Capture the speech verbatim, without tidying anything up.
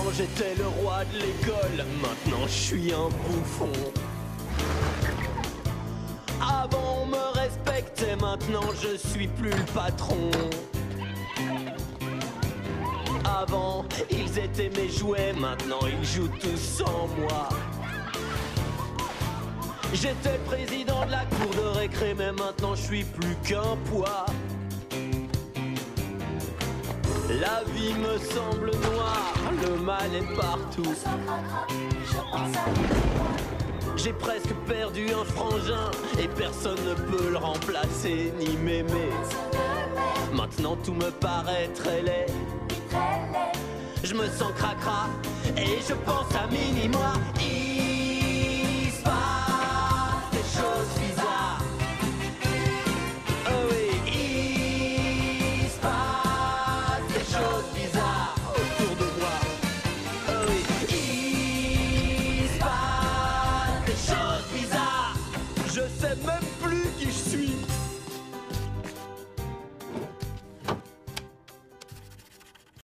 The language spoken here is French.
Avant j'étais le roi de l'école, maintenant je suis un bouffon. Avant on me respectait, maintenant je suis plus le patron. Avant ils étaient mes jouets, maintenant ils jouent tous sans moi. J'étais le président de la cour de récré, mais maintenant je suis plus qu'un poids. La vie me semble noire, le mal est partout. J'ai presque perdu un frangin et personne ne peut le remplacer ni m'aimer. Maintenant tout me paraît très laid. Je me sens cracra et je pense à mini-moi.